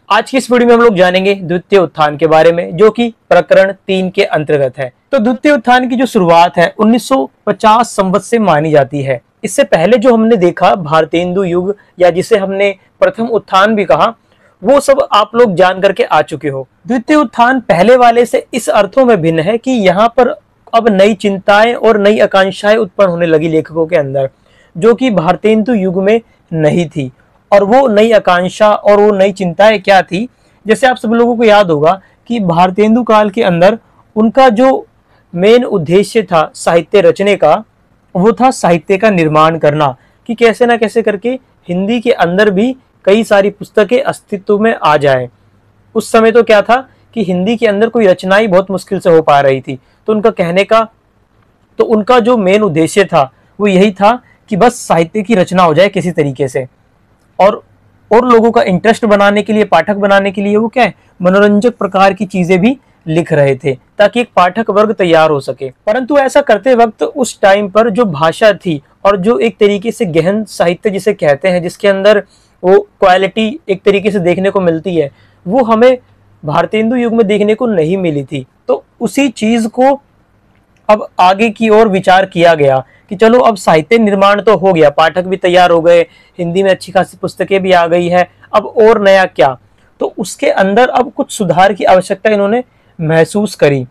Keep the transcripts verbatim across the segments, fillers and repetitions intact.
आज की इस वीडियो में हम लोग जानेंगे द्वितीय उत्थान के बारे में, जो कि प्रकरण तीन के अंतर्गत है। तो द्वितीय उत्थान की जो शुरुआत है उन्नीस सौ पचास संवत से मानी जाती है। इससे पहले जो हमने देखा भारतेंदु युग, या जिसे हमने प्रथम उत्थान भी कहा, वो सब आप लोग जान करके आ चुके हो। द्वितीय उत्थान पहले वाले से इस अर्थों में भिन्न है कि यहाँ पर अब नई चिंताएं और नई आकांक्षाएं उत्पन्न होने लगी लेखकों के अंदर, जो कि भारतेंदु युग में नहीं थी। और वो नई आकांक्षा और वो नई चिंताएं क्या थी? जैसे आप सब लोगों को याद होगा कि भारतेंदु काल के अंदर उनका जो मेन उद्देश्य था साहित्य रचने का, वो था साहित्य का निर्माण करना, कि कैसे ना कैसे करके हिंदी के अंदर भी कई सारी पुस्तकें अस्तित्व में आ जाए। उस समय तो क्या था कि हिंदी के अंदर कोई रचना ही बहुत मुश्किल से हो पा रही थी। तो उनका कहने का तो उनका जो मेन उद्देश्य था वो यही था कि बस साहित्य की रचना हो जाए किसी तरीके से, और और लोगों का इंटरेस्ट बनाने के लिए, पाठक बनाने के लिए वो क्या है, मनोरंजक प्रकार की चीजें भी लिख रहे थे, ताकि एक पाठक वर्ग तैयार हो सके। परंतु ऐसा करते वक्त उस टाइम पर जो भाषा थी और जो एक तरीके से गहन साहित्य जिसे कहते हैं, जिसके अंदर वो क्वालिटी एक तरीके से देखने को मिलती है, वो हमें भारतेंदु युग में देखने को नहीं मिली थी। तो उसी चीज को अब आगे की ओर विचार किया गया कि चलो अब साहित्य निर्माण तो हो गया, पाठक भी तैयार हो गए, हिंदी में अच्छी खासी पुस्तकें भी आ गई है, अब और नया क्या? तो उसके अंदर अब कुछ सुधार की आवश्यकता इन्होंने महसूस करी।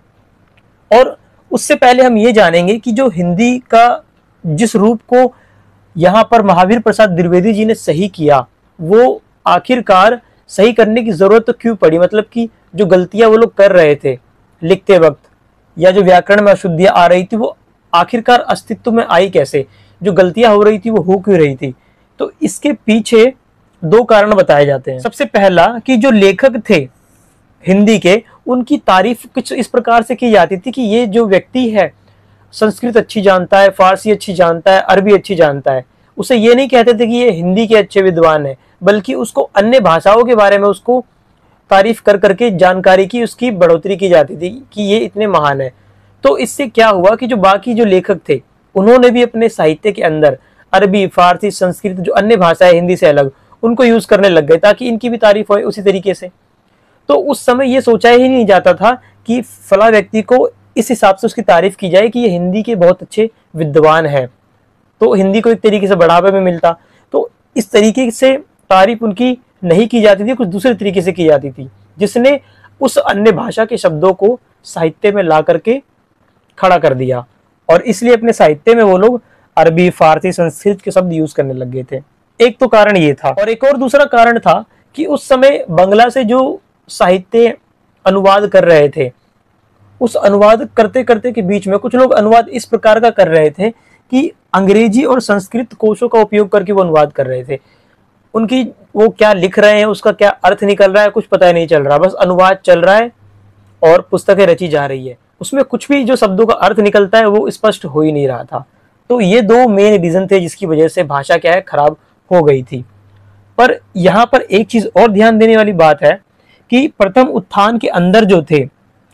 और उससे पहले हम ये जानेंगे कि जो हिंदी का जिस रूप को यहाँ पर महावीर प्रसाद द्विवेदी जी ने सही किया, वो आखिरकार सही करने की जरूरत तो क्यों पड़ी? मतलब कि जो गलतियां वो लोग कर रहे थे लिखते वक्त, या जो व्याकरण में अशुद्धियां आ रही थी, वो आखिरकार अस्तित्व में आई कैसे? जो गलतियां हो रही थी वो हो क्यों रही थी? तो इसके पीछे दो कारण बताए जाते हैं। सबसे पहला कि जो लेखक थे हिंदी के, उनकी तारीफ कुछ इस प्रकार से की जाती थी कि ये जो व्यक्ति है संस्कृत अच्छी जानता है, फारसी अच्छी जानता है, अरबी अच्छी जानता है। उसे ये नहीं कहते थे कि ये हिंदी के अच्छे विद्वान है, बल्कि उसको अन्य भाषाओं के बारे में उसको तारीफ कर करके जानकारी की उसकी बढ़ोतरी की जाती थी कि ये इतने महान है। तो इससे क्या हुआ कि जो बाकी जो लेखक थे उन्होंने भी अपने साहित्य के अंदर अरबी, फारसी, संस्कृत, जो अन्य भाषाएं हिंदी से अलग, उनको यूज करने लग गए, ताकि इनकी भी तारीफ हो उसी तरीके से। तो उस समय ये सोचा ही नहीं जाता था कि फला व्यक्ति को इस हिसाब से उसकी तारीफ की जाए कि ये हिंदी के बहुत अच्छे विद्वान है, तो हिंदी को एक तरीके से बढ़ावा में मिलता। तो इस तरीके से तारीफ उनकी नहीं की जाती थी, कुछ दूसरे तरीके से की जाती थी, जिसने उस अन्य भाषा के शब्दों को साहित्य में ला करके खड़ा कर दिया। और इसलिए अपने साहित्य में वो लोग अरबी, फारसी, संस्कृत के शब्द यूज करने लग गए थे। एक तो कारण ये था, और एक और दूसरा कारण था कि उस समय बंगला से जो साहित्य अनुवाद कर रहे थे, उस अनुवाद करते करते के बीच में कुछ लोग अनुवाद इस प्रकार का कर रहे थे कि अंग्रेजी और संस्कृत कोशों का उपयोग करके वो अनुवाद कर रहे थे। उनकी वो क्या लिख रहे हैं, उसका क्या अर्थ निकल रहा है, कुछ पता ही नहीं चल रहा, बस अनुवाद चल रहा है और पुस्तकें रची जा रही है, उसमें कुछ भी जो शब्दों का अर्थ निकलता है वो स्पष्ट हो ही नहीं रहा था। तो ये दो मेन रीजन थे जिसकी वजह से भाषा क्या है, खराब हो गई थी। पर यहाँ पर एक चीज और ध्यान देने वाली बात है कि प्रथम उत्थान के अंदर जो थे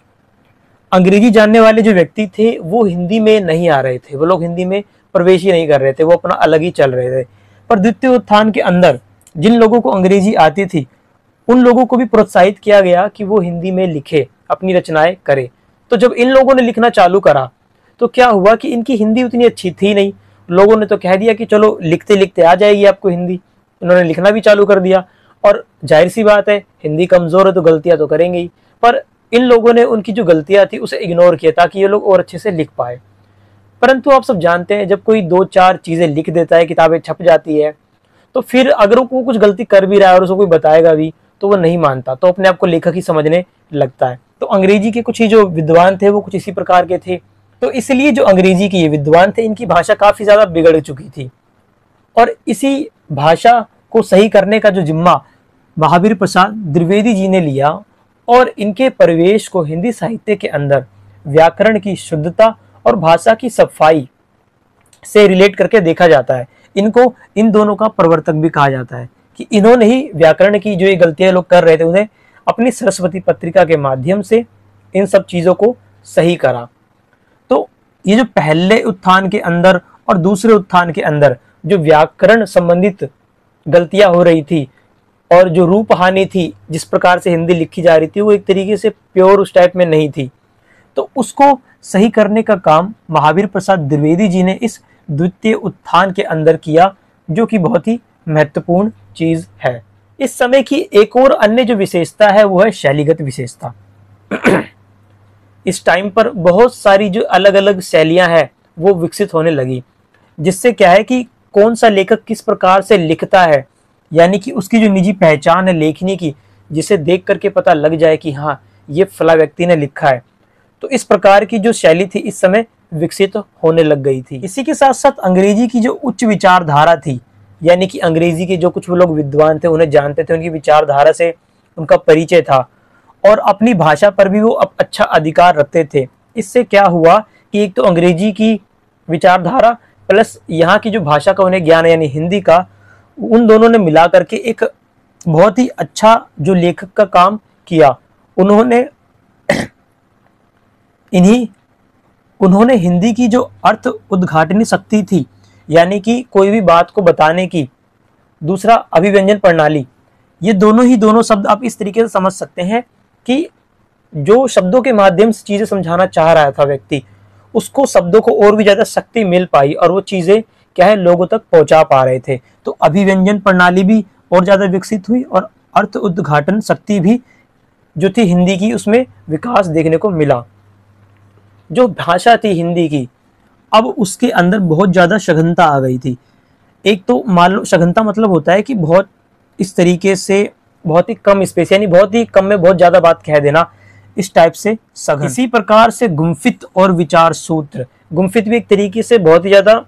अंग्रेजी जानने वाले जो व्यक्ति थे वो हिंदी में नहीं आ रहे थे, वो लोग हिंदी में प्रवेश ही नहीं कर रहे थे, वो अपना अलग ही चल रहे थे। पर द्वितीय उत्थान के अंदर जिन लोगों को अंग्रेजी आती थी उन लोगों को भी प्रोत्साहित किया गया कि वो हिंदी में लिखे, अपनी रचनाएं करे। तो जब इन लोगों ने लिखना चालू करा तो क्या हुआ कि इनकी हिंदी उतनी अच्छी थी नहीं, लोगों ने तो कह दिया कि चलो लिखते लिखते आ जाएगी आपको हिंदी। इन्होंने लिखना भी चालू कर दिया, और जाहिर सी बात है हिंदी कमजोर है तो गलतियां तो करेंगे ही। पर इन लोगों ने उनकी जो गलतियां थी उसे इग्नोर किया ताकि ये लोग और अच्छे से लिख पाए। परंतु आप सब जानते हैं जब कोई दो चार चीजें लिख देता है, किताबें छप जाती है, तो फिर अगर वो कुछ गलती कर भी रहा है और उसको कोई बताएगा भी तो वो नहीं मानता, तो अपने आप को लेखक ही समझने लगता है। तो अंग्रेजी के कुछ ही जो विद्वान थे वो कुछ इसी प्रकार के थे। तो इसलिए जो अंग्रेजी के ये विद्वान थे इनकी भाषा काफी ज्यादा बिगड़ चुकी थी, और इसी भाषा को सही करने का जो जिम्मा महावीर प्रसाद द्विवेदी जी ने लिया, और इनके परिवेश को हिंदी साहित्य के अंदर व्याकरण की शुद्धता और भाषा की सफाई से रिलेट करके देखा जाता है। इनको इन दोनों का प्रवर्तक भी कहा जाता है कि इन्होंने ही व्याकरण की जो ये गलतियां लोग कर रहे थे उन्हें अपनी सरस्वती पत्रिका के माध्यम से इन सब चीजों को सही करा। तो ये जो पहले उत्थान के अंदर और दूसरे उत्थान के अंदर जो व्याकरण संबंधित गलतियां हो रही थी, और जो रूपहानि थी, जिस प्रकार से हिंदी लिखी जा रही थी, वो एक तरीके से प्योर उस टाइप में नहीं थी। तो उसको सही करने का काम महावीर प्रसाद द्विवेदी जी ने इस द्वितीय उत्थान के अंदर किया, जो कि बहुत ही महत्वपूर्ण चीज है। इस समय की एक और अन्य जो विशेषता है वो है शैलीगत विशेषता। इस टाइम पर बहुत सारी जो अलग अलग शैलियां हैं वो विकसित होने लगी, जिससे क्या है कि कौन सा लेखक किस प्रकार से लिखता है, यानी कि उसकी जो निजी पहचान है लेखनी की, जिसे देख करके पता लग जाए कि हाँ ये फला व्यक्ति ने लिखा है। तो इस प्रकार की जो शैली थी इस समय विकसित होने लग गई थी। इसी के साथ साथ अंग्रेजी की जो उच्च विचारधारा थी, यानी कि अंग्रेजी के जो कुछ लोग विद्वान थे उन्हें जानते थे, उनकी विचारधारा से उनका परिचय था और अपनी भाषा पर भी वो अब अच्छा अधिकार रखते थे। इससे क्या हुआ कि एक तो अंग्रेजी की विचारधारा प्लस यहाँ की जो भाषा का उन्हें ज्ञान यानी हिंदी का, उन दोनों ने मिला करके एक बहुत ही अच्छा जो लेखक का काम किया। उन्होंने इन्हीं उन्होंने हिंदी की जो अर्थ उद्घाटनी शक्ति थी, यानी कि कोई भी बात को बताने की, दूसरा अभिव्यंजन प्रणाली, ये दोनों ही दोनों शब्द आप इस तरीके से समझ सकते हैं कि जो शब्दों के माध्यम से चीजें समझाना चाह रहा था व्यक्ति, उसको शब्दों को और भी ज्यादा शक्ति मिल पाई और वो चीजें क्या है लोगों तक पहुंचा पा रहे थे। तो अभिव्यंजन प्रणाली भी और ज्यादा विकसित हुई और अर्थ उद्घाटन शक्ति भी जो थी हिंदी की उसमें विकास देखने को मिला। जो भाषा थी हिंदी की, अब उसके अंदर बहुत ज्यादा सघनता आ गई थी। एक तो मान लो सघनता मतलब होता है कि बहुत इस तरीके से बहुत ही कम स्पेस, यानी बहुत ही कम में बहुत ज्यादा बात कह देना, इस टाइप से सघन। इसी प्रकार से गुम्फित और विचार सूत्र, गुम्फित भी एक तरीके से बहुत ही ज्यादा,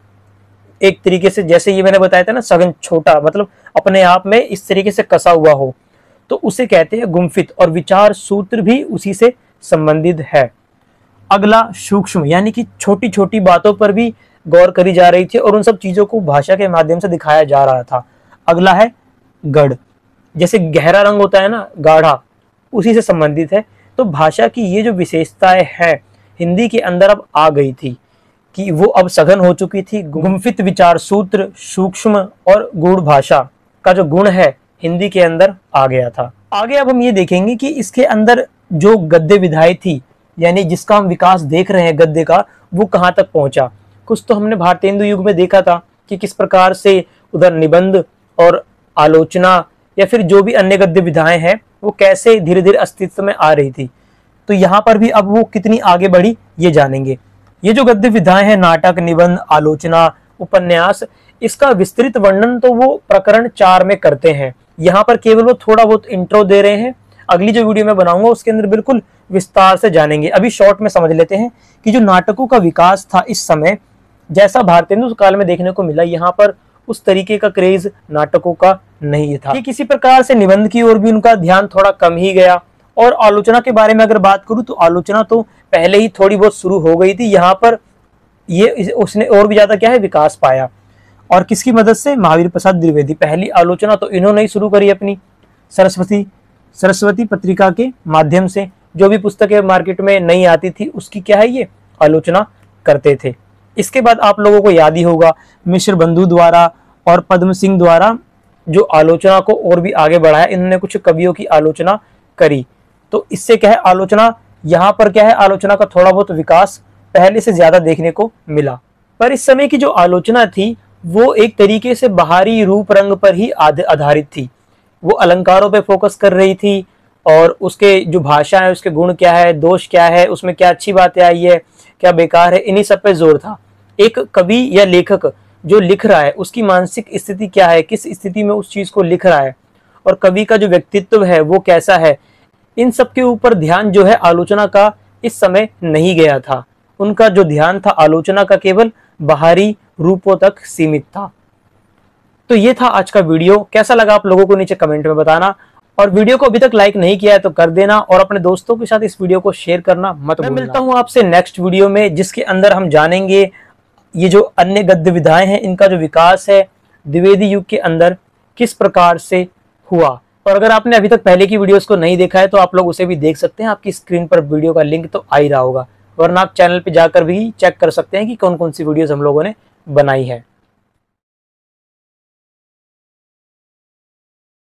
एक तरीके से जैसे ये मैंने बताया था ना सघन छोटा, मतलब अपने आप में इस तरीके से कसा हुआ हो, तो उसे कहते हैं गुम्फित। और विचार सूत्र भी उसी से संबंधित है। अगला सूक्ष्म, यानी कि छोटी छोटी बातों पर भी गौर करी जा रही थी और उन सब चीजों को भाषा के माध्यम से दिखाया जा रहा था। अगला है गढ़, जैसे गहरा रंग होता है ना गाढ़ा, उसी से संबंधित है। तो भाषा की ये जो विशेषताएं हैं हिंदी के अंदर अब आ गई थी कि वो अब सघन हो चुकी थी। गुम्फित, विचार सूत्र, सूक्ष्म और गूढ़ भाषा का जो गुण है हिंदी के अंदर आ गया था। आगे अब हम ये देखेंगे कि इसके अंदर जो गद्य विधाएं थी, यानी जिसका हम विकास देख रहे हैं गद्य का, वो कहाँ तक पहुंचा। कुछ तो हमने भारतेंदु युग में देखा था कि किस प्रकार से उधर निबंध और आलोचना या फिर जो भी अन्य गद्य विधाएं हैं वो कैसे धीरे धीरे अस्तित्व में आ रही थी। तो यहाँ पर भी अब वो कितनी आगे बढ़ी ये जानेंगे। ये जो गद्य विधाएं हैं, नाटक, निबंध, आलोचना, उपन्यास, इसका विस्तृत वर्णन तो वो प्रकरण चार में करते हैं। यहाँ पर केवल वो थोड़ा बहुत इंट्रो दे रहे हैं। अगली जो वीडियो में बनाऊंगा उसके अंदर बिल्कुल विस्तार से जानेंगे। अभी शॉर्ट में समझ लेते हैं कि जो नाटकों का विकास था इस समय, जैसा भारतेंदु काल में देखने को मिला, यहाँ पर उस तरीके का क्रेज नाटकों का नहीं था। कि किसी प्रकार से निबंध की ओर भी उनका ध्यान थोड़ा कम ही गया। और आलोचना के बारे में अगर बात करूं तो आलोचना तो पहले ही थोड़ी बहुत शुरू हो गई थी, यहाँ पर ये उसने और भी ज्यादा क्या है विकास पाया। और किसकी मदद से? महावीर प्रसाद द्विवेदी। पहली आलोचना तो इन्होंने ही शुरू करी अपनी सरस्वती सरस्वती पत्रिका के माध्यम से। जो भी पुस्तकें मार्केट में नहीं आती थी उसकी क्या है ये आलोचना करते थे। इसके बाद आप लोगों को याद ही होगा मिश्र बंधु द्वारा और पद्म सिंह द्वारा जो आलोचना को और भी आगे बढ़ाया, इन्होंने कुछ कवियों की आलोचना करी। तो इससे क्या है आलोचना, यहाँ पर क्या है आलोचना का थोड़ा बहुत विकास पहले से ज्यादा देखने को मिला। पर इस समय की जो आलोचना थी वो एक तरीके से बाहरी रूप रंग पर ही आधारित थी। वो अलंकारों पे फोकस कर रही थी और उसके जो भाषा है उसके गुण क्या है, दोष क्या है, उसमें क्या अच्छी बातें आई है, क्या बेकार है, इन्हीं सब पे जोर था। एक कवि या लेखक जो लिख रहा है उसकी मानसिक स्थिति क्या है, किस स्थिति में उस चीज को लिख रहा है, और कवि का जो व्यक्तित्व है वो कैसा है, इन सब के ऊपर ध्यान जो है आलोचना का इस समय नहीं गया था। उनका जो ध्यान था आलोचना का केवल बाहरी रूपों तक सीमित था। तो ये था आज का वीडियो। कैसा लगा आप लोगों को नीचे कमेंट में बताना, और वीडियो को अभी तक लाइक नहीं किया है तो कर देना, और अपने दोस्तों के साथ इस वीडियो को शेयर करना मत भूलना। मैं मिलता हूं आपसे नेक्स्ट वीडियो में, जिसके अंदर हम जानेंगे ये जो अन्य गद्य विधाएं हैं इनका जो विकास है द्विवेदी युग के अंदर किस प्रकार से हुआ। और अगर आपने अभी तक पहले की वीडियोस को नहीं देखा है तो आप लोग उसे भी देख सकते हैं। आपकी स्क्रीन पर वीडियो का लिंक तो आ ही रहा होगा, वरना आप चैनल पे जाकर भी चेक कर सकते हैं कि कौन कौन सी वीडियोस हम लोगों ने बनाई है।